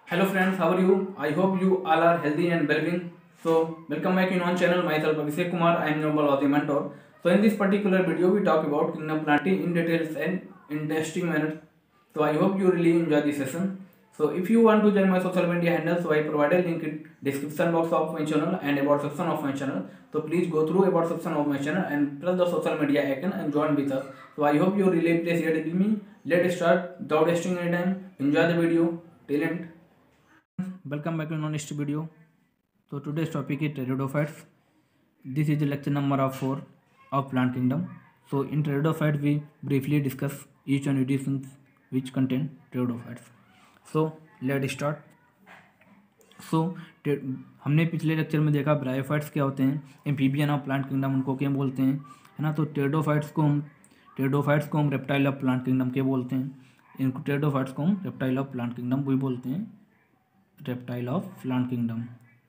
Hello friends, how are you? I hope you all are healthy and well-being. So welcome back in on channel. Myself Abhishek Kumar. I am your biology mentor. So in this particular video, we talk about kingdom planting in details and interesting manner. So I hope you really enjoy this session. So if you want to join my social media handles, so I provided link in description box of my channel and about section of my channel. So please go through about section of my channel and press the social media icon and join with us. So I hope you really appreciate it with me. Let's start without wasting any time. Enjoy the video till end. Welcome back to our next video. So today's topic is pteridophytes. This is the lecture number of 4 of plant kingdom. So in pteridophytes we briefly discuss each and editions which contain pteridophytes. So let's start. So हमने पिछले lecture में देखा bryophytes क्या होते हैं, amphibian of plant kingdom उनको क्या बोलते हैं, है ना। तो टेरिडोफाइट्स को हम रेप्टाइल ऑफ प्लांट किंगडम के बोलते हैं। इनको टेरिडोफाइट्स को हम रेप्टाइल ऑफ प्लांट किंगडम भी बोलते हैं, रेप्टाइल ऑफ प्लांट किंगडम।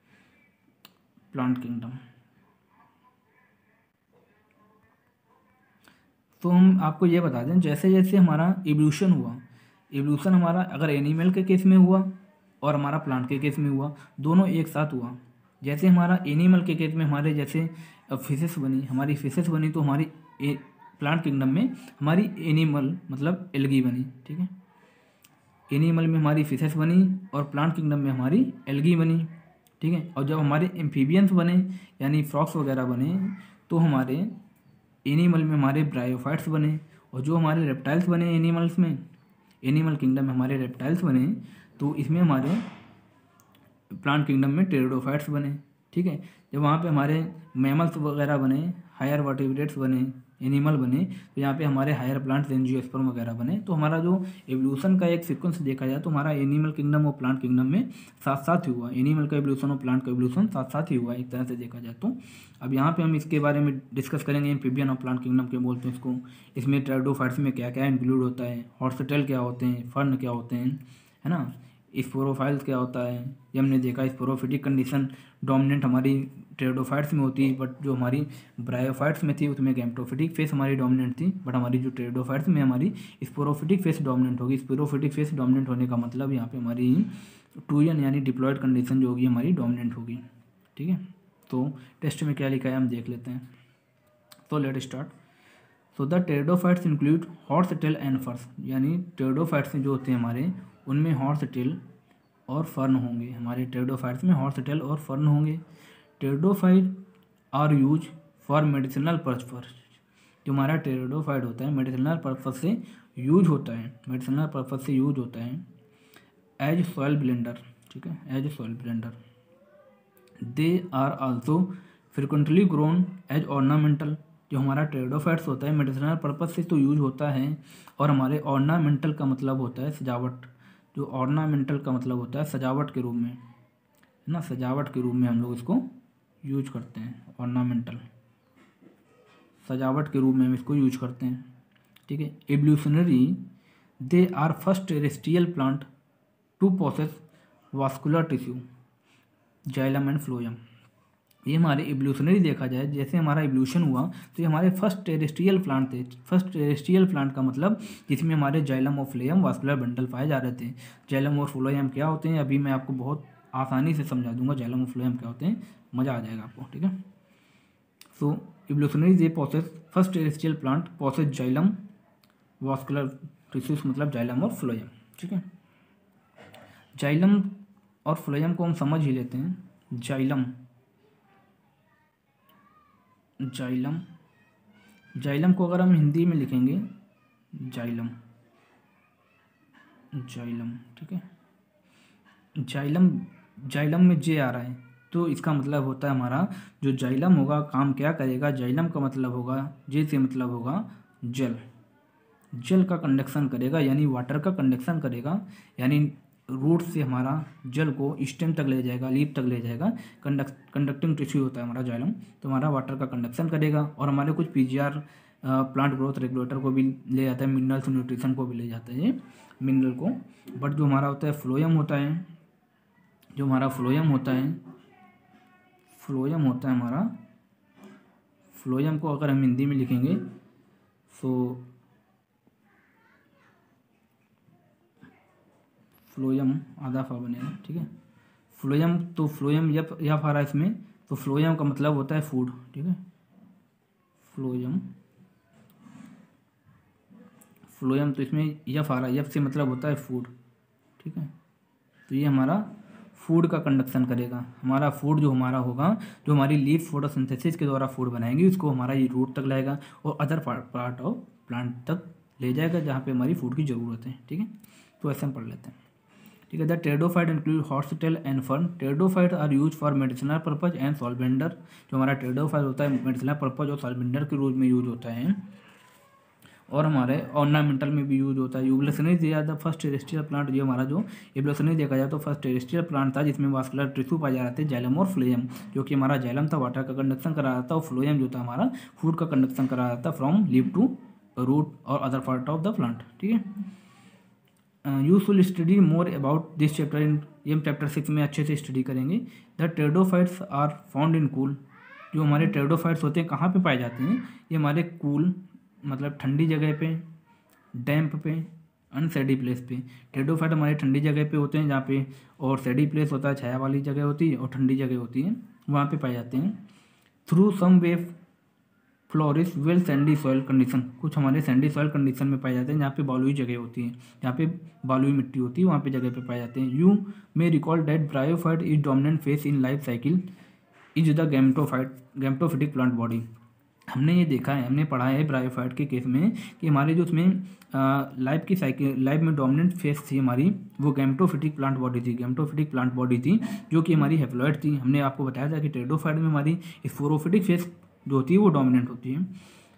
तो हम आपको ये बता दें, जैसे जैसे हमारा इवोल्यूशन हमारा अगर एनिमल के केस में हुआ और हमारा प्लांट के केस में हुआ, दोनों एक साथ हुआ। जैसे हमारा एनिमल के केस में हमारे जैसे फिशेस बनी, तो हमारी प्लांट किंगडम में हमारी एनिमल मतलब एल्गी बनी, ठीक है। एनिमल में हमारी फिशेस बनी और प्लांट किंगडम में हमारी एल्गी बनी, ठीक है। और जब हमारे एम्फीबियंस बने यानी फ्रॉक्स वगैरह बने, तो हमारे एनिमल में हमारे ब्रायोफाइट्स बने, और जो हमारे रेप्टाइल्स बने एनिमल किंगडम में हमारे रेप्टाइल्स बने, तो इसमें हमारे प्लांट किंगडम में टेरिडोफाइट्स बने, ठीक है। जब वहाँ पे हमारे मैमल्स वगैरह बने, हायर वर्टिब्रेट्स बने, एनिमल बने, तो यहाँ पे हमारे हायर प्लांट्स एंजियोस्पर्म वगैरह बने। तो हमारा जो एवोल्यूशन का एक सीक्वेंस देखा जाए तो हमारा एनिमल किंगडम और प्लांट किंगडम में साथ साथ ही हुआ, एनिमल का एवोल्यूशन और प्लांट का एवोल्यूशन साथ साथ ही हुआ एक तरह से देखा जाए तो। अब यहाँ पे हम इसके बारे में डिस्कस करेंगे, एम्फीबियन और प्लांट किंगडम के बोलते हैं इसको। इसमें टेरिडोफाइट्स में क्या क्या इंक्लूड होता है, हॉर्सटेल क्या होते हैं, फर्न क्या होते हैं, है ना, स्पोरोफाइल्स क्या होता है। ये हमने देखा स्पोरोफिटिक कंडीशन डोमिनेंट हमारी टेरिडोफाइट्स में होती है, बट जो हमारी ब्रायोफाइट्स में थी उसमें गैमेटोफिटिक फेस हमारी डोमिनेंट थी, बट हमारी जो टेरिडोफाइट्स में हमारी स्पोरोफिटिक फेस डोमिनेंट होगी। स्पोरोफिटिक फेस डोमिनेंट होने का मतलब यहाँ पे हमारी टूयन यानी डिप्लॉयड कंडीशन जो होगी हमारी डोमिनेंट होगी, ठीक है। तो टेस्ट में क्या लिखा है हम देख लेते हैं। तो let start. So the pteridophytes include horsetail and ferns, यानी टेरिडोफाइट्स जो होते हैं हमारे उनमें हॉर्स टेल और फर्न होंगे। हमारे टेरिडोफाइट्स में हॉर्स टेल और फर्न होंगे। Pteridophyte are use for medicinal purpose. जो हमारा टेरिडोफाइट होता है मेडिसिनल पर्पस से यूज होता है, एज सॉइल ब्लेंडर, ठीक है, as soil blender. They are also frequently grown as ornamental. जो हमारा टेरिडोफाइट्स होता है मेडिसिनल पर्पस से तो यूज होता है, और हमारे ऑर्नामेंटल का मतलब होता है सजावट। जो ऑर्नामेंटल का मतलब होता है सजावट के रूप में, है ना, सजावट के रूप में हम लोग इसको यूज करते हैं। ऑर्नामेंटल सजावट के रूप में हम इसको यूज करते हैं, ठीक है। Evolutionary they are first terrestrial plant to process vascular tissue, xylem and phloem. ये हमारे एवोल्यूशनरी देखा जाए, जैसे हमारा एवोल्यूशन हुआ तो ये हमारे फर्स्ट टेरेस्ट्रियल प्लांट थे। फर्स्ट टेरेस्ट्रियल प्लांट का मतलब जिसमें हमारे जाइलम और फ्लोएम वास्कुलर बंडल पाए जा रहे थे। जाइलम और फ्लोएम क्या होते हैं अभी मैं आपको बहुत आसानी से समझा दूंगा। जाइलम और फ्लोएम क्या होते हैं, मज़ा आ जाएगा आपको, ठीक है। So evolutionary they process first terrestrial plant process xylem vascular tissues, मतलब जाइलम और फ्लोएम, ठीक है। जाइलम और फ्लोएम को हम समझ ही लेते हैं। जाइलम को अगर हम हिंदी में लिखेंगे जाइलम, ठीक है। जाइलम में जे आ रहा है तो इसका मतलब होता है हमारा जो जाइलम होगा काम क्या करेगा। जाइलम का मतलब होगा, जे से मतलब होगा जल का कंडक्शन करेगा, यानी वाटर का कंडक्शन करेगा, यानी रूट से हमारा जल को स्टेम तक ले जाएगा, लीफ तक ले जाएगा। कंडक्टिंग टिश्यू होता है हमारा जाइलम, तो हमारा वाटर का कंडक्शन करेगा। और हमारे कुछ पीजीआर प्लांट ग्रोथ रेगुलेटर को भी ले जाता है, मिनरल्स न्यूट्रिशन को भी ले जाता है ये मिनरल को। बट जो हमारा होता है फ्लोएम होता है, जो हमारा फ्लोएम होता है हमारा, फ्लोएम को अगर हम हिंदी में लिखेंगे तो फ्लोयम आधा फा बनेगा, ठीक है। फ्लोयम, तो फ्लोयम यफ आ रहा है इसमें, तो फ्लोयम का मतलब होता है फूड, ठीक है। फ्लोयम, फ्लोयम तो इसमें यफ आ रहा है, यफ से मतलब होता है फूड, ठीक है। तो ये हमारा फूड का कंडक्शन करेगा। हमारा फूड जो हमारा होगा, जो हमारी लीफ फोटोसिंथेसिस के द्वारा फूड बनाएंगे, उसको हमारा ये रूट तक लाएगा और अदर पार्ट ऑफ प्लांट तक ले जाएगा जहाँ पे हमारी फूड की ज़रूरत है, ठीक है। तो ऐसे हम पढ़ लेते हैं, ठीक है। The pteridophyte include horsetail and fern. Pteridophyte are use for medicinal purpose and soil binder. जो हमारा टेरिडोफाइट होता है मेडिसिनल पर्पज और सॉल्वेंडर के रूप में यूज होता है, और हमारे ऑर्नामेंटल में भी यूज होता है। यूग्लोसनेज दिया था फर्स्ट टेरेस्ट्रियल प्लांट, जो हमारा जो यूग्लोसनेज देखा जाए तो फर्स्ट टेरेस्ट्रियल प्लांट था जिसमें वास्कुलर टिश्यू पाए जा रहे थे, जाइलम और फ्लोएम। जो कि हमारा जाइलम था वाटर का कंडक्शन करा रहा था, और फ्लोएम जो था हमारा फूड का कंडक्शन करा रहा था फ्रॉम लीफ टू रूट और other part of the plant, ठीक है। Useful study more about this chapter in, ये चैप्टर 6 में अच्छे से स्टडी करेंगे। The pteridophytes are found in cool. जो हमारे टेरिडोफाइट्स होते हैं कहाँ पे पाए जाते हैं, ये हमारे कूल मतलब ठंडी जगह पे, डैम्प पे, अनसेडी प्लेस पे। टेरिडोफाइट हमारे ठंडी जगह पे होते हैं जहाँ पे, और सेडी प्लेस होता है छाया वाली जगह होती है, और ठंडी जगह होती है वहाँ पे पाए जाते हैं। Through some way flourish well sandy soil condition. कुछ हमारे सैंडी सॉइल कंडीशन में पाए जाते हैं जहाँ पे बालुई जगह होती है, जहाँ पे बालुई मिट्टी होती है वहाँ पे जगह पे पाए जाते हैं। You may recall that bryophyte is dominant phase in life cycle is the gametophytic plant body. हमने ये देखा है, हमने पढ़ा है ब्रायोफाइट के केस में कि हमारे जो उसमें लाइफ की साइकिल, लाइफ में डोमिनेंट फेस थी हमारी, वो गैम्टोफिटिक प्लांट बॉडी थी। गैम्टोफिटिक प्लांट बॉडी थी जो कि हमारी हेप्लॉइड थी। हमने आपको बताया था कि टेरिडोफाइट में हमारी स्पोरोफिटिक फेस जो होती है वो डोमिनेंट होती है।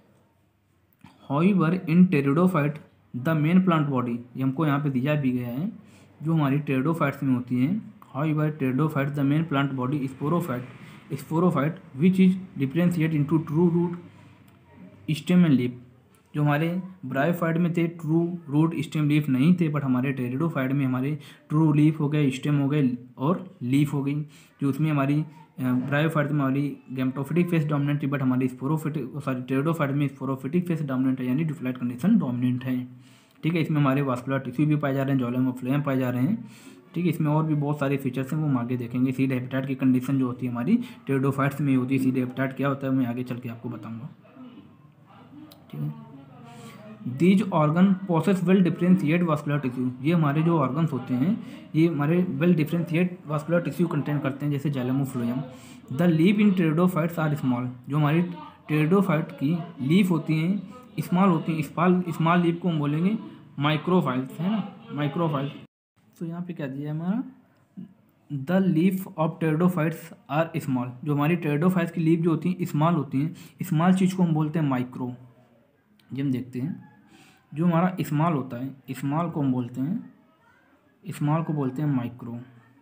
However in pteridophyte the main plant body, ये हमको यहाँ पे दिया भी गया है जो हमारी टेरिडोफाइट्स में होती है। However pteridophyte the main plant body sporophyte which is differentiate into true root, stem and leaf. जो हमारे ब्रायोफाइट में थे ट्रू रूट स्टेम लीफ नहीं थे, बट हमारे टेरिडोफाइट में हमारे ट्रू लीफ हो गए, स्टेम हो गए और लीफ हो गई। जो उसमें हमारी ब्रायोफाइट में हमारी गैम्टोफिटिक फेस डोमिनेंट थी, बट हमारी टेरिडोफाइट में स्पोरोफिटिक फेस डोमिनेंट है, यानी डिफ्लाइट कंडीशन डोमिनेंट है, ठीक है। इसमें हमारे वास्कुलर टिश्यू भी पाए जा रहे हैं, जाइलम और फ्लोएम पाए जा रहे हैं, ठीक है। इसमें और भी बहुत सारे फीचर्स हैं, वो हम आगे देखेंगे। सीड हैबिटेट की कंडीशन जो होती है हमारी टेरिडोफाइट्स में होती है, सीड हैबिटेट क्या होता है मैं आगे चल के आपको बताऊंगा, ठीक है। These organ process well differentiate vascular tissue. ये हमारे जो ऑर्गन्स होते हैं ये हमारे well differentiate vascular tissue contain करते हैं, जैसे जाइलम और phloem. The leaf in pteridophytes are small. जो हमारी टेरिडोफाइट की लीफ होती हैं स्मॉल होती हैं। स्मॉल लीफ को हम बोलेंगे माइक्रोफाइल्स, है ना, माइक्रोफाइल्स। तो यहाँ पे क्या दिया है हमारा, the leaf of pteridophytes are small. जो हमारी टेरिडोफाइट्स की लीफ जो होती हैं स्मॉल होती हैं। स्मॉल चीज़ को हम बोलते हैं माइक्रो। ये हम देखते हैं, जो हमारा स्मॉल होता है स्मॉल को हम बोलते हैं, स्मॉल को बोलते हैं माइक्रो,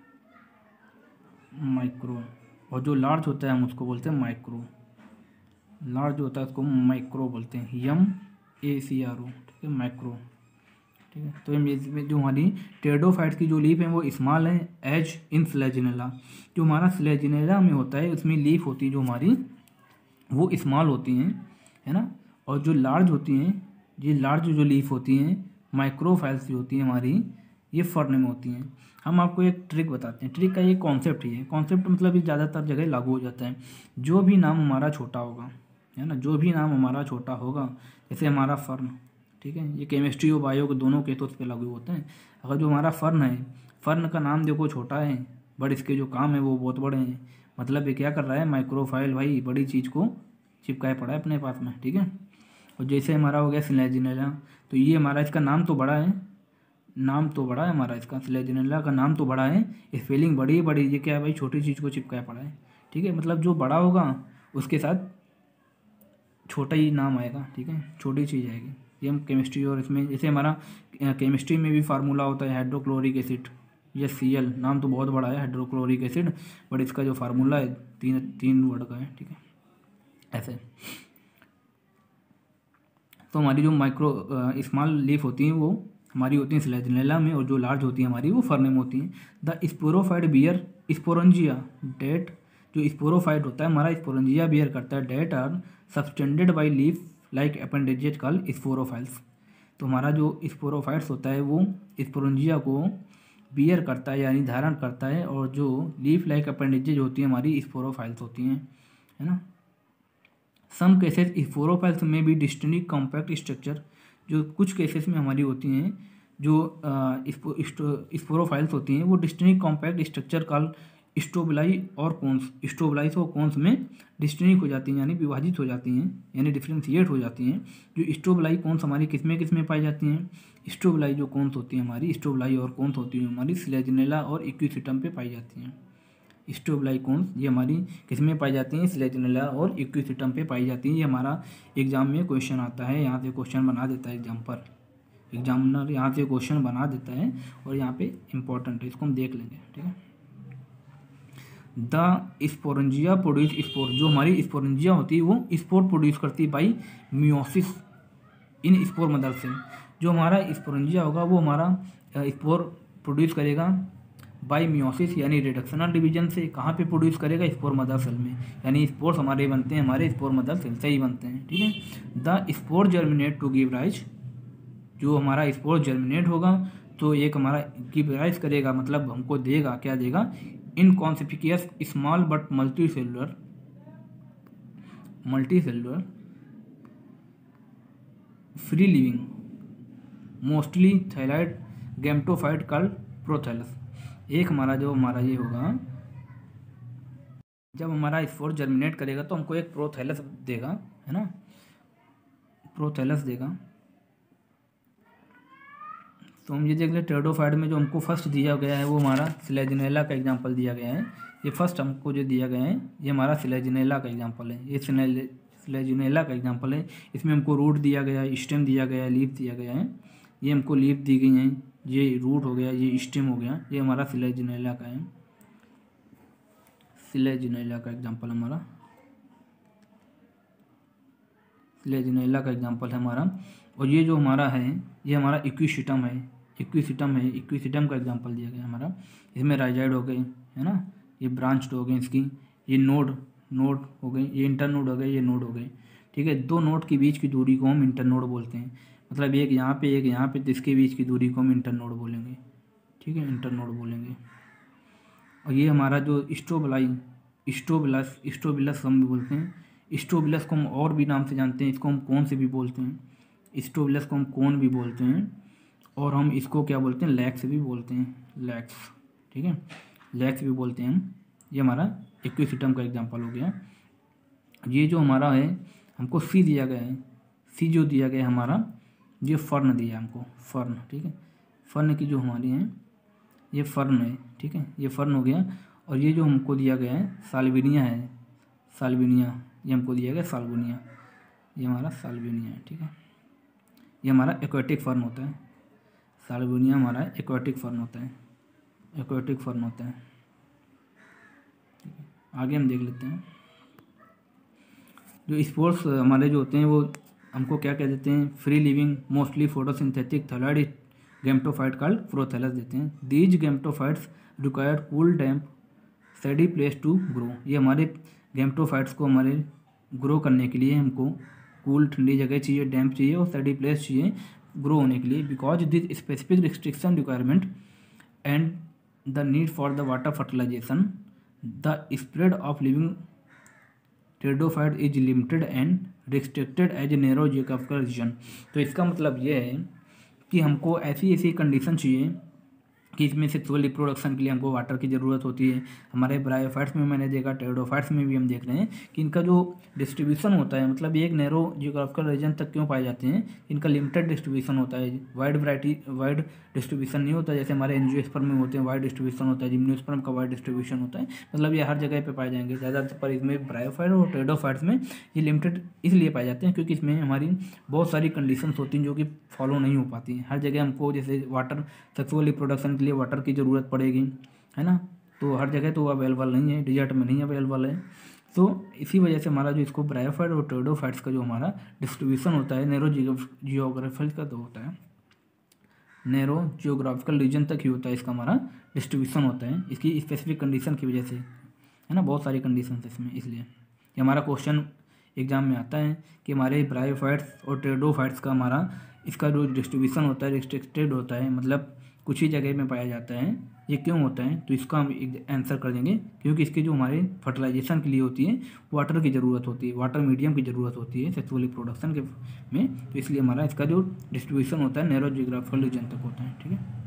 और जो लार्ज होता है हम उसको बोलते हैं माइक्रो। लार्ज जो होता है उसको माइक्रो बोलते हैं, MACRO, ठीक है, माइक्रो, ठीक है। तो इसमें जो हमारी टेरिडोफाइट्स की जो लीफ है वो स्मॉल है एज इन स्लेजिनेला। जो हमारा स्लेजिनेला में होता है उसमें लीफ होती है जो हमारी वो स्मॉल होती हैं, है ना। और जो लार्ज होती हैं, ये लार्ज जो लीफ होती हैं माइक्रोफाइल्स जो होती हैं हमारी, ये फर्न में होती हैं। हम आपको एक ट्रिक बताते हैं। ट्रिक का ये कॉन्सेप्ट ही है। कॉन्सेप्ट मतलब ये ज़्यादातर जगह लागू हो जाता है। जो भी नाम हमारा छोटा होगा, है ना, जो भी नाम हमारा छोटा होगा, जैसे हमारा फर्न, ठीक है, ये केमिस्ट्री और बायो के दोनों के तो उस पर लागू होते हैं। अगर जो हमारा फर्न है, फर्न का नाम देखो छोटा है, बट इसके जो काम है वो बहुत बड़े हैं। मतलब ये क्या कर रहा है, माइक्रोफाइल भाई बड़ी चीज़ को चिपकाए पड़ा है अपने पास में, ठीक है। और जैसे हमारा हो गया स्लेजिनेला, तो ये हमारा इसका नाम तो बड़ा है, हमारा इसका स्लेजिनेला का नाम तो बड़ा है, स्पेलिंग बड़ी है, बड़ी ये क्या है भाई, छोटी चीज़ को चिपकाया पड़ा है, ठीक है। मतलब जो बड़ा होगा उसके साथ छोटा ही नाम आएगा, ठीक है, छोटी चीज़ आएगी। ये हम केमिस्ट्री और इसमें जैसे हमारा केमिस्ट्री में भी फार्मूला होता है हाइड्रोक्लोरिक एसिड, ये Cl, नाम तो बहुत बड़ा है हाइड्रोक्लोरिक एसिड, बट इसका जो फार्मूला है तीन वर्ड का है, ठीक है, ऐसे। तो हमारी जो स्मॉल लीफ होती हैं वो हमारी होती हैं स्लेजिनेला में, और जो लार्ज होती हैं हमारी वो फर्न में होती हैं। The sporophyte bear sporangia that, जो स्पोरोफाइट होता है हमारा स्पोरेंजिया बियर करता है, that are subtended by leaf like appendages called sporophylls. तो हमारा जो स्पोरोफाइट्स होता है वो स्पोरेंजिया को बियर करता है यानी धारण करता है, और जो लीफ लाइक अपेंडेजेज होती हैं हमारी स्पोरोफाइल्स होती हैं, है ना। सम केसेस स्पोरोफाइल्स में भी डिस्टिंक्ट कॉम्पैक्ट स्ट्रक्चर, जो कुछ केसेस में हमारी होती हैं जो स्पोरोफाइल्स होती हैं वो distinct compact structure call strobili और कोन्स, स्टोबलाइस और कोन्स में डिस्टिंक्ट हो जाती हैं यानी विभाजित हो जाती हैं यानी डिफ्रेंशिएट हो जाती हैं। जो स्टोबलाई कोन्स हमारी किसमें पाई जाती हैं, स्टोबलाई जो कोन्स होती हैं हमारी, स्टोबलाई और कोन्स होती हैं हमारी स्लेजिनेला और इक्विसिटम पे पाई जाती हैं। स्टोबलाई कोन्स ये हमारी किसमें पाई जाती हैं, स्लेजिनेला और इक्विसिटम पे पाई जाती हैं। ये हमारा एग्जाम में क्वेश्चन आता है, यहाँ से क्वेश्चन बना देता है एग्जामिनर यहाँ से क्वेश्चन बना देता है और यहाँ पे इम्पोर्टेंट है, इसको हम देख लेंगे, ठीक है। द स्पोरेंजिया प्रोड्यूस स्पोर, जो हमारी स्पोरेंजिया होती है वो स्पोर प्रोड्यूस करती है by meiosis in spore mother cell. जो हमारा स्पोरेंजिया होगा वो हमारा स्पोर प्रोड्यूस करेगा बाई मियोसिस यानी रिडक्शनल डिवीजन से। कहाँ पे प्रोड्यूस करेगा, स्पोर मदर सेल में, यानी स्पोर्स हमारे बनते हैं हमारे स्पोर मदर सेल से ही बनते हैं, ठीक है। The spore germinate to give rise, जो हमारा स्पोर जर्मिनेट होगा तो एक हमारा गिव राइज करेगा, मतलब हमको देगा, क्या देगा, inconspicuous small but multi cellular free living mostly thalloid gametophyte called prothallus. एक हमारा जो हमारा ये होगा, जब हमारा स्पोर जर्मिनेट करेगा तो हमको एक प्रोथैलस देगा, है ना, प्रोथैलस देगा। तो हम ये देख लें टेरिडोफाइट में जो हमको फर्स्ट दिया गया है वो हमारा स्लेजिनेला का एग्जांपल दिया गया है। ये फर्स्ट हमको जो दिया गया है ये हमारा स्लेजिनेला का एग्जांपल है, ये स्लेजिनेला का एग्जांपल है। इसमें हमको रूट दिया गया है, स्टेम दिया गया है, लीफ दिया गया है। ये हमको लीफ दी गई हैं, ये रूट हो गया, ये स्टेम हो गया, ये हमारा स्लेजिनेला का है। स्लेजिनेला का एग्जांपल हमारा, स्लेजिनेला का एग्जांपल है हमारा। और ये जो हमारा है ये हमारा इक्विसिटम है, इक्विसिटम का एग्जांपल दिया गया हमारा। इसमें राइजाइड हो गए, है ना, ये ब्रांच्ड हो गए इसकी, ये नोड हो गए, ये इंटरनोड हो गए, ये नोड हो गए, ठीक है। दो नोड के बीच की दूरी को हम इंटरनोड बोलते हैं, मतलब एक यहाँ पे एक यहाँ पे, जिसके बीच की दूरी को हम इंटरनोड बोलेंगे, ठीक है, इंटरनोड बोलेंगे। और ये हमारा जो स्टोबिलस हम भी बोलते हैं। स्टोबिलस को हम और भी नाम से जानते हैं, इसको हम कोन से भी बोलते हैं, स्टोबिलस को हम कोन भी बोलते हैं, और हम इसको क्या बोलते हैं, लैक्स भी बोलते हैं, लैक्स, ठीक है, लैक्स भी बोलते हैं हम। ये हमारा इक्विसिटम का एग्जांपल हो गया। ये जो हमारा है हमको सी दिया गया है, सी जो दिया गया है हमारा, ये फर्न दिया है हमको, फर्न, ठीक है। फर्न की जो हमारी है ये फर्न है, ठीक है, ये फर्न हो गया। और ये जो हमको दिया गया है साल्विनिया है, साल्विनिया, ये हमको दिया गया साल्विनिया, ये हमारा साल्विनिया है, ठीक है। ये हमारा एक्वेटिक फर्न होता है, साल्विनिया हमारा एक्वेटिक फर्न होता है, एक्वेटिक फर्न होता है, ठीक है। आगे हम देख लेते हैं जो स्पोर्स हमारे जो होते हैं वो हमको क्या कह देते हैं, free living mostly photosynthetic thalloid gametophyte called prothallus देते हैं। These gametophytes required cool damp shady place to grow. ये हमारे गैमेटोफाइट्स को हमारे ग्रो करने के लिए हमको कूल ठंडी जगह चाहिए, डैम्प चाहिए और सैडी प्लेस चाहिए ग्रो होने के लिए। Because this specific restriction requirement and the need for the water fertilization the spread of living pteridophyte is limited and restricted as a narrow geographical region. तो इसका मतलब ये है कि हमको ऐसी कंडीशन चाहिए कि इसमें सेक्सुअल रिप्रोडक्शन के लिए हमको वाटर की ज़रूरत होती है। हमारे ब्रायोफाइट्स में मैंने देखा, टेरिडोफाइट्स में भी हम देख रहे हैं कि इनका जो डिस्ट्रीब्यूशन होता है, मतलब एक नैरो जियोग्राफिकल रीजन तक क्यों पाए जाते हैं, इनका लिमिटेड डिस्ट्रीब्यूशन होता है, वाइड डिस्ट्रीब्यूशन नहीं होता। जैसे हमारे एंजियोस्पर्म में होते हैं वाइड डिस्ट्रीब्यूशन होता है, जिम्नोस्पर्म का वाइड डिस्ट्रीब्यूशन होता है, मतलब ये हर जगह पे पाए जाएंगे। ज़्यादातर पर इसमें ब्रायोफाइट और टेरिडोफाइट्स में ये लिमिटेड इसलिए पाए जाते हैं क्योंकि इसमें हमारी बहुत सारी कंडीशंस होती हैं जो कि फॉलो नहीं हो पाती हैं। हर जगह हमको जैसे वाटर, सेक्सुअल रिप्रोडक्शन के लिए वाटर की ज़रूरत पड़ेगी, है ना, तो हर जगह तो अवेलेबल नहीं है, डिजर्ट में नहीं अवेलेबल है। तो इसी वजह से हमारा जो इसको ब्रायोफाइट और टेरिडोफाइट्स का जो हमारा डिस्ट्रीब्यूशन होता है नैरो जियोग्राफिकल का, तो होता है नैरो जियोग्राफिकल रीजन तक ही होता है, इसका हमारा डिस्ट्रीब्यूशन होता है इसकी स्पेसिफिक कंडीशन की वजह से, है ना, बहुत सारी कंडीशन इसमें। इसलिए ये हमारा क्वेश्चन एग्जाम में आता है कि हमारे ब्रायोफाइट्स और टेरिडोफाइट्स का हमारा इसका जो डिस्ट्रीब्यूशन होता है रिस्ट्रिक्टेड होता है, मतलब कुछ ही जगह में पाया जाता है। ये क्यों होता है, तो इसका हम एक आंसर कर देंगे, क्योंकि इसके जो हमारे फर्टिलाइजेशन के लिए होती है वाटर की ज़रूरत होती है, वाटर मीडियम की ज़रूरत होती है सेक्सुअल रिप्रोडक्शन के में, तो इसलिए हमारा इसका जो डिस्ट्रीब्यूशन होता है नैरो जियोग्राफिकल रीजन तक होता है। ठीक है।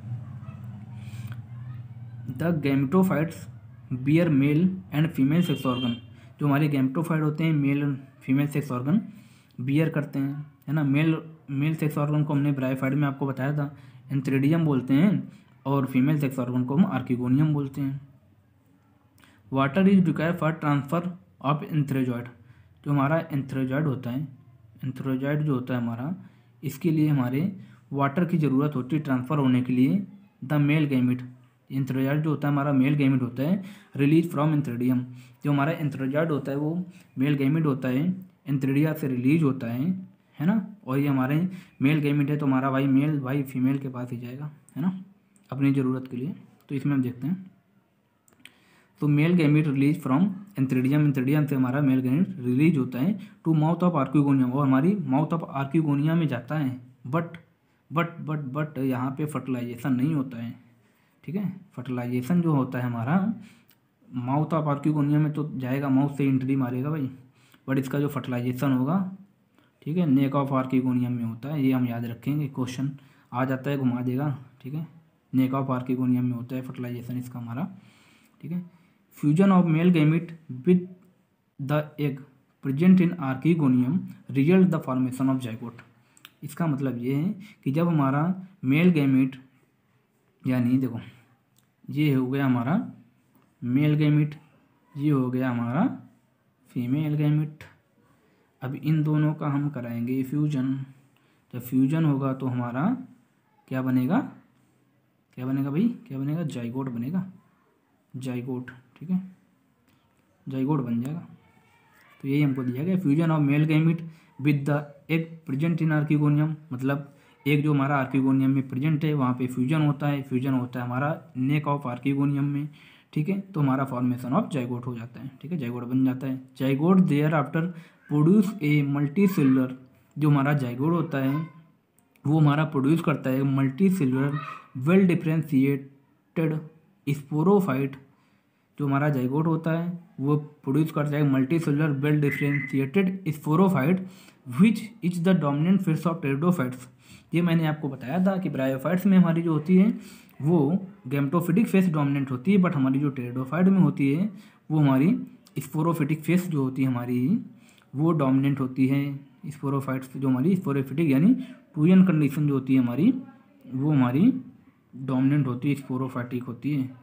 The gametophytes bear male and female sex organ, जो हमारे गैमेटोफाइट होते हैं male and female sex organ bear करते हैं, है ना। मेल सेक्स ऑर्गन को हमने ब्रायोफाइट में आपको बताया था एंथ्रेडियम बोलते हैं, और फीमेल सेक्स ऑर्गन को हम आर्किगोनियम बोलते हैं। Water is required for transfer of antherozoid, जो हमारा एंथ्रेजॉइड होता है, एंथ्रेजॉइड जो होता है हमारा, इसके लिए हमारे वाटर की ज़रूरत होती है ट्रांसफ़र होने के लिए। द मेल गैमेट, एंथ्रेजॉइड जो होता है हमारा मेल गैमेट होता है रिलीज फ्रॉम एंथ्रेडियम, जो हमारा एंथ्रेजॉइड होता है वो मेल गैमेट होता है, एंथ्रेडिया से रिलीज होता है ना। और ये हमारे मेल गैमेट है तो हमारा भाई मेल भाई फीमेल के पास ही जाएगा, है ना, अपनी ज़रूरत के लिए। तो इसमें हम देखते हैं, तो male gamete release from antheridium, antheridium से हमारा मेल गैमेट रिलीज होता है टू माउथ ऑफ आर्किगोनियम, और हमारी माउथ ऑफ आर्किगोनिया में जाता है। बट यहाँ पे फर्टिलाइजेशन नहीं होता है। ठीक है, फर्टिलाइजेशन जो होता है हमारा माउथ ऑफ आर्किगोनिया में तो जाएगा, माउथ से एंट्री मारेगा भाई, बट इसका जो फर्टिलाइजेशन होगा, ठीक है, नेक ऑफ आर्किगोनियम में होता है। ये हम याद रखेंगे, क्वेश्चन आ जाता है घुमा देगा। ठीक है, नेक ऑफ आर्किगोनियम में होता है फर्टिलाइजेशन इसका हमारा। ठीक है, fusion of male gamete with the egg present in archegonium result the formation of zygote. इसका मतलब ये है कि जब हमारा मेल गैमेट, यानी देखो ये हो गया हमारा मेल गैमेट, ये हो गया हमारा फीमेल गैमेट, अब इन दोनों का हम कराएंगे फ्यूजन। जब फ्यूजन होगा तो हमारा क्या बनेगा, क्या बनेगा भाई, क्या बनेगा, जाइगोट बनेगा, जाइगोट। ठीक है, जाइगोट बन जाएगा। तो यही हमको दिया गया, fusion of male gamete with the egg present in archegonium, मतलब एक जो हमारा आर्किगोनियम में प्रेजेंट है वहाँ पे फ्यूजन होता है, फ्यूजन होता है हमारा नेक ऑफ आर्किगोनियम में। ठीक है, तो हमारा फॉर्मेशन ऑफ जाइगोट हो जाता है। ठीक है, जाइगोट बन जाता है। Zygote thereafter produce a multi cellular, जो हमारा जाइगोट होता है वो हमारा प्रोड्यूस करता है multi cellular well differentiated sporophyte. जो हमारा जाइगोट होता है वो प्रोड्यूस करता है multi cellular well differentiated sporophyte which is the dominant phase of pteridophytes. ये मैंने आपको बताया था कि ब्रायोफाइट्स में हमारी जो होती है वो गैमेटोफिटिक फेस डोमिनेंट होती है, बट हमारी जो टेरिडोफाइट में होती है वो हमारी स्पोरोफिटिक फेस जो होती है हमारी वो डोमिनेंट होती है। स्पोरोफाइट्स जो हमारी स्पोरोफिटिक यानी टूयन कंडीशन जो होती है हमारी वो हमारी डोमिनेंट होती है, स्पोरोफाइटिक होती है,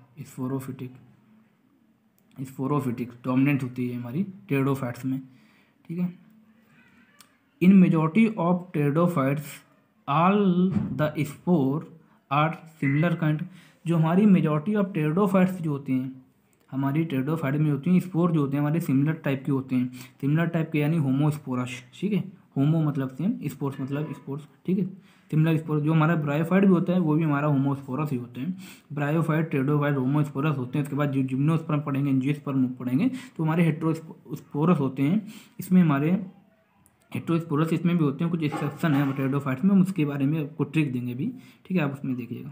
स्पोरोफिटिक डोमिनेंट होती है हमारी टेरिडोफाइट्स में। ठीक है, in majority of pteridophytes all the spore are similar kind. जो हमारी मेजॉरिटी ऑफ टेरिडोफाइट्स जो होती हैं हमारी टेरिडोफाइट में होती हैं, स्पोर जो होते हैं हमारे सिमिलर टाइप के होते हैं, सिमिलर टाइप के यानी होमोस्पोरस। ठीक है, होमो मतलब सेम, स्पोर्स मतलब स्पोर्स। ठीक है, सिमिलर स्पोर्स। जो हमारा ब्रायोफाइट भी होता है वो भी हमारा होमोस्पोरस ही होते हैं। ब्रायोफाइट, टेरिडोफाइट, होमोस्पोरस होते हैं। उसके बाद जो जिम्नोस्पर्म पढ़ेंगे, एंजियोस्पर्म पढ़ेंगे, तो हमारे हेटेरोस्पोरस होते हैं। इसमें हमारे हेटेरोस्पोरस इसमें भी होते हैं, कुछ एक्सेप्शन है टेरिडोफाइट्स में, हम उसके बारे में आपको ट्रिक देंगे भी। ठीक है, आप उसमें देखिएगा।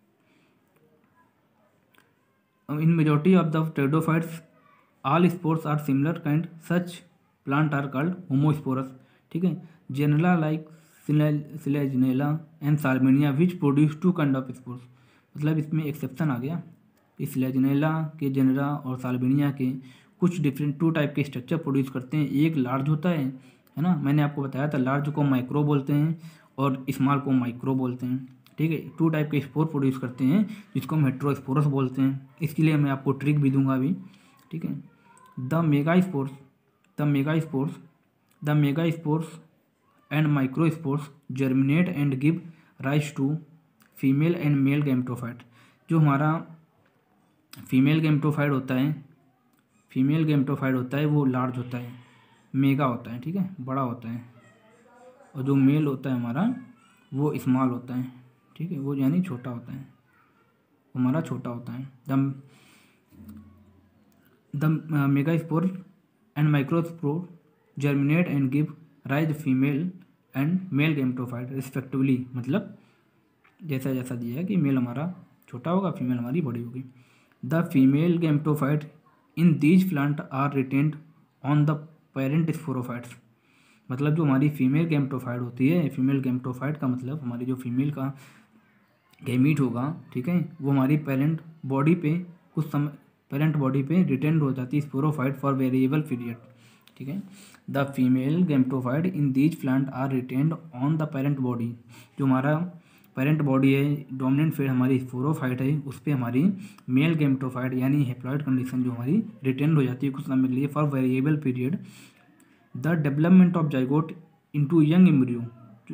In majority of the pteridophytes all spores are similar kind, such plant are called homosporous. ठीक है, genera like Selaginella and Salvinia which produce two kind of spores. मतलब इसमें एक्सेप्शन आ गया कि सिलेजनेला के जेनेरा और साल्विनिया के कुछ डिफरेंट टू टाइप के स्ट्रक्चर प्रोड्यूस करते हैं। एक लार्ज होता है ना, मैंने आपको बताया था लार्ज को माइक्रो बोलते हैं और स्मॉल को माइक्रो बोलते हैं। ठीक है, टू टाइप के स्पोर प्रोड्यूस करते हैं जिसको हम हेटेरोस्पोरस बोलते हैं। इसके लिए मैं आपको ट्रिक भी दूंगा अभी। ठीक है, the megaspores and microspores germinate and give rise to female and male gametophyte. जो हमारा फीमेल गैमेटोफाइट होता है वो लार्ज होता है, मेगा होता है। ठीक है, बड़ा होता है, और जो मेल होता है हमारा वो स्मॉल होता है। ठीक है, वो यानी छोटा होता है, हमारा छोटा होता है। The megaspore and microspore germinate and give rise female and male gametophyte respectively. मतलब जैसा जैसा दिया है कि मेल हमारा छोटा होगा, फीमेल हमारी बड़ी होगी। The female gametophyte in these plant are retained on the parent sporophytes. मतलब जो हमारी फीमेल गैमेटोफाइट होती है, फीमेल गैमेटोफाइट का मतलब हमारी जो फीमेल का गैमीट होगा, ठीक है, वो हमारी पेरेंट बॉडी पे कुछ समय पेरेंट बॉडी पे रिटेन्ड हो जाती है स्पोरोफाइट फॉर वेरिएबल पीरियड, ठीक है। The female gametophyte in these plant are retained on the parent body. जो हमारा पेरेंट बॉडी है, डोमिनेंट फेड हमारी स्पोरोफाइट है, उस पर हमारी मेल गैमेटोफाइट यानी हेप्लॉइड कंडीशन जो हमारी रिटेन्ड हो जाती है कुछ समय के लिए for variable period. The development of zygote into young embryo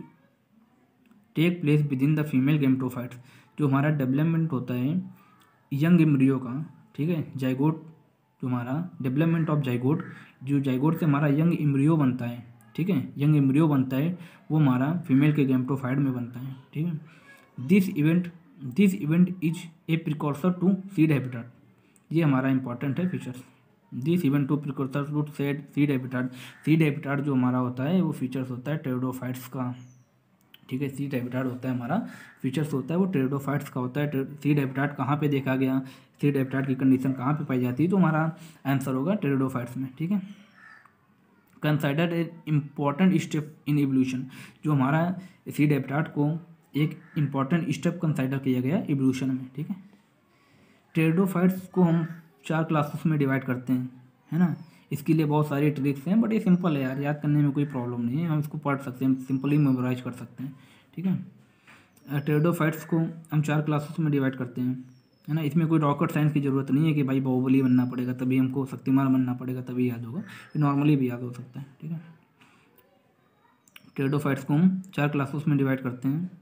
take place within the female gametophytes. जो हमारा डेवलपमेंट होता है यंग एम्ब्रियो का, ठीक है, जाइगोट, जो हमारा डेवलपमेंट ऑफ जाइगोट, जो जाइगोट से हमारा यंग एम्ब्रियो बनता है, ठीक है, यंग एम्ब्रियो बनता है, वो हमारा फीमेल के गैमेटोफाइट में बनता है, ठीक है। This event is a precursor to seed habitat. ये हमारा इंपॉर्टेंट है features. This event to precursor to seed habitat. Seed habitat जो हमारा होता है वो फीचर्स होता है टेरिडोफाइट्स का, ठीक है। सीड हैबिटेट होता है हमारा फीचर्स होता है वो टेरिडोफाइट्स का होता है। सीड हैबिटेट कहाँ पे देखा गया, सीड हैबिटेट की कंडीशन कहाँ पे पाई जाती है, तो हमारा आंसर होगा टेरिडोफाइट्स में, ठीक है। Consider a important step in evolution. जो हमारा सीड हैबिटेट को एक इम्पॉर्टेंट स्टेप कंसिडर किया गया एवोल्यूशन में, ठीक है। टेरिडोफाइट्स को हम 4 क्लासेस में डिवाइड करते हैं, है ना। इसके लिए बहुत सारी ट्रिक्स हैं, बट ये सिंपल है यार, याद करने में कोई प्रॉब्लम नहीं है, हम इसको पढ़ सकते हैं, सिंपली मेमोराइज कर सकते हैं, ठीक है। टेरिडोफाइट्स को हम 4 क्लासेस में डिवाइड करते हैं, है ना। इसमें कोई रॉकेट साइंस की ज़रूरत नहीं है कि भाई बाहुबली बनना पड़ेगा तभी हमको, शक्तिमान बनना पड़ेगा तभी याद होगा, ये नॉर्मली भी याद हो सकता है, ठीक है। टेरिडोफाइट्स को हम 4 क्लासेस में डिवाइड करते हैं।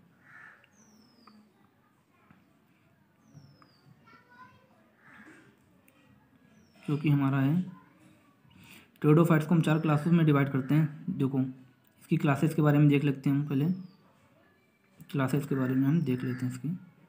जो कि हमारा है टेरिडोफाइट्स को हम 4 क्लासेस में डिवाइड करते हैं। देखो इसकी क्लासेस के बारे में देख लेते हैं हम, पहले क्लासेस के बारे में हम देख लेते हैं।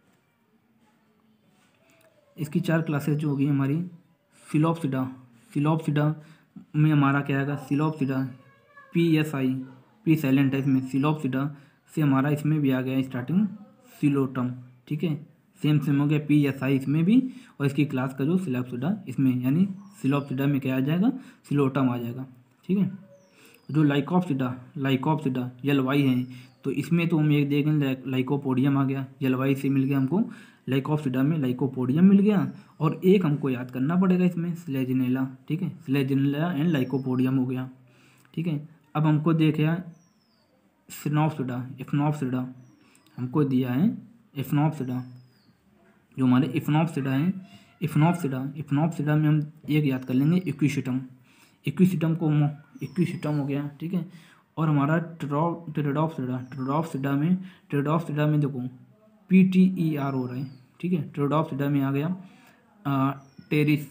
इसकी 4 क्लासेस जो होगी हमारी, सिलोप्सिडा, सिलोप्सिडा में हमारा क्या आएगा, सिलोप्सिडा, PSI, पी साइलेंट है इसमें, सिलोप्सिडा से हमारा इसमें भी आ गया स्टार्टिंग सिलोटम, ठीक है। सेम सेम हो गया PSI इसमें भी, और इसकी क्लास का जो सिलोप्सिडा इसमें, यानी सिलोप्सिडा में क्या आ जाएगा, सिलोटम आ जाएगा, ठीक है। जो लाइकोप्सिडा जलवाई है, तो इसमें तो हम एक देखें लाइकोपोडियम आ गया, जलवाई से मिल गया हमको, लाइकोप्सिडा में लाइकोपोडियम मिल गया, और एक हमको याद करना पड़ेगा इसमें स्लेजिनेला, ठीक है, स्लेजिनेला एंड लाइकोपोडियम हो गया, ठीक है। अब हमको देखा इफनॉप्सिडा हमको दिया है इफनॉप्सिडा, जो हमारे इफनॉप्सिडा हैं, इफनॉप्सिडा में हम एक याद कर लेंगे इक्विसिटम, इक्विसिटम हो गया, ठीक है। और हमारा टेरिडोप्सिडा में देखो PTER हो रहा है, ठीक है। टेरिडोप्सिडा में आ गया टेरिस,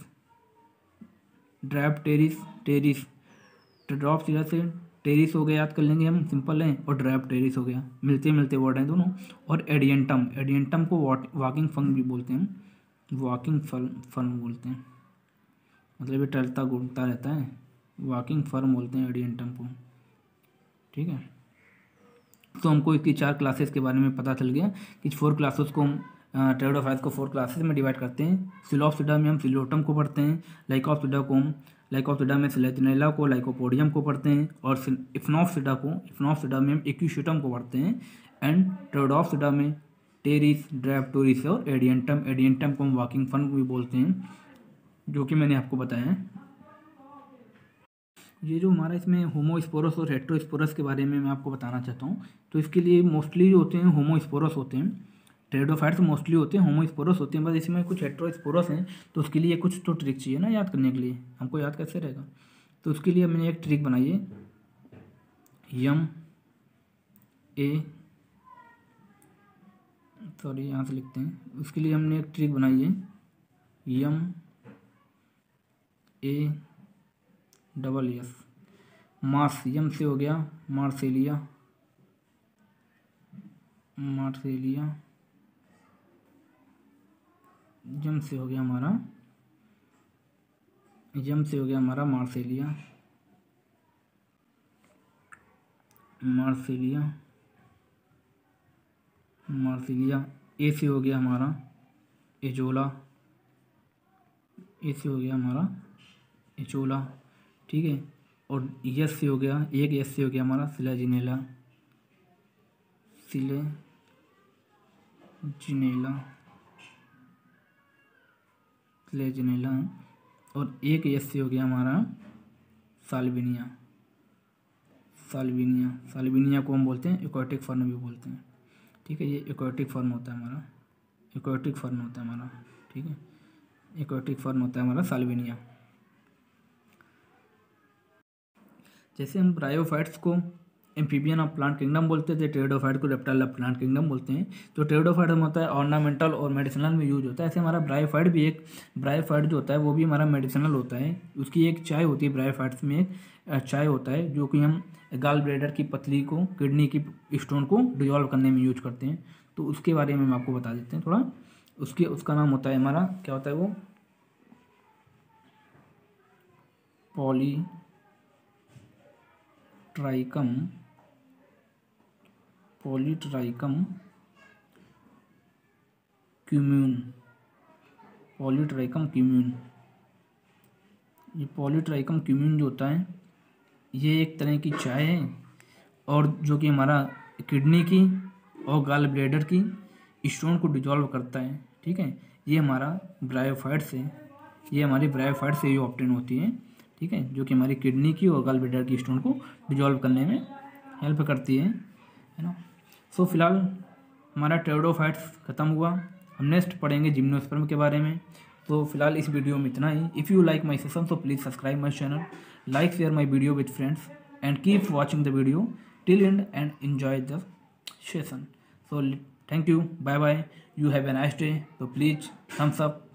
टेरिस, टेरिडोप्सिडा से टेरिस हो गया, याद कर लेंगे हम, सिंपल है, और ड्रैप टेरिस हो गया, मिलते मिलते वर्ड हैं दोनों। और एडियंटम को वॉकिंग फंग भी बोलते हैं, वॉकिंग फर्म बोलते हैं, मतलब ये टहलता घूमता रहता है, वॉकिंग फर्म बोलते हैं एडियंटम को, ठीक है। तो हमको इसकी 4 क्लासेस के बारे में पता चल गया कि 4 क्लासेस को हम टेरिडोफाइट्स को 4 क्लासेस में डिवाइड करते हैं। सिलोप्सिडा में हम सिलोटम को पढ़ते हैं, लाइकोप्सिडा में स्लेजिनेला को, लाइकोपोडियम को पढ़ते हैं, और इफनॉप्सिडा में हम इक्विसिटम को पढ़ते हैं, एंड टेरिडोप्सिडा में टेरिस, ड्रैप्टोरिस और एडियंटम को हम वॉकिंग फर्म भी बोलते हैं, जो कि मैंने आपको बताया है। ये जो हमारा इसमें होमोस्पोरस और हेट्रोस्पोरस के बारे में मैं आपको बताना चाहता हूँ। तो इसके लिए मोस्टली जो होते हैं होमोस्पोरस होते हैं, टेरिडोफाइट्स मोस्टली होते हैं होमोस्पोरस होते हैं, बस इसमें कुछ हेट्रोस्पोरस हैं, तो उसके लिए कुछ तो ट्रिक चाहिए ना याद करने के लिए, हमको याद कैसे रहेगा। तो उसके लिए मैंने एक ट्रिक बनाई है, यहाँ से लिखते हैं, उसके लिए हमने एक ट्रिक बनाई है, MASS, मार्स, यम से हो गया मार्सेलिया, यम से हो गया हमारा मार्सेलिया, मार्सिलिया। ए से हो गया हमारा एजोला, ए से हो गया हमारा एचोला, ठीक है। और यस से हो गया, एक यस से हो गया हमारा सिलेजिनेला, सिलेजिनेला। और एक यस से हो गया हमारा साल्विनिया, साल्विनिया को हम बोलते हैं एक्वाटिक फर्न भी बोलते हैं, ठीक है। ये एक्वाटिक फर्न होता है हमारा, एक्वाटिक फर्न होता है हमारा, ठीक है। एक्वाटिक फर्न होता है हमारा साल्विनिया। जैसे हम ब्रायोफाइट्स को एम्फीबियन ऑफ प्लांट किंगडम बोलते थे, टेरिडोफाइट को रेप्टाइल ऑफ प्लांट किंगडम बोलते हैं। तो टेरिडोफाइट में होता है ऑर्नामेंटल और मेडिसिनल में यूज होता है। ऐसे हमारा ब्रायोफाइट भी एक, ब्रायोफाइट जो होता है वो भी हमारा मेडिसिनल होता है। उसकी एक चाय होती है, ब्रायोफाइट्स में एक चाय होता है जो कि हम गाल ब्लैडर की पतली को, किडनी की स्टोन को डिजॉल्व करने में यूज करते हैं। तो उसके बारे में हम आपको बता देते हैं थोड़ा। उसका नाम होता है हमारा, क्या होता है वो, पॉलीट्राइकम क्यूम्यून, ये पॉलीट्राइकम क्यूम्यून जो होता है ये एक तरह की चाय है, और जो कि हमारा किडनी की और गाल ब्लैडर की स्टोन को डिजॉल्व करता है, ठीक है। ये हमारा ब्रायोफाइट से, ये हमारी ब्रायोफाइट से ये ऑब्टेन होती है, ठीक है, जो कि हमारी किडनी की और गाल ब्लैडर की स्टोन को डिजॉल्व करने में हेल्प करती है ना। सो फिलहाल हमारा टेरिडोफाइट्स ख़त्म हुआ। हम नेक्स्ट पढ़ेंगे जिम्नोस्पर्म के बारे में। तो फिलहाल इस वीडियो में इतना ही। If you like my session तो please subscribe my channel, like share my video with friends and keep watching the video till end and enjoy the session. So thank you, bye bye, you have a nice day. So please thumbs up.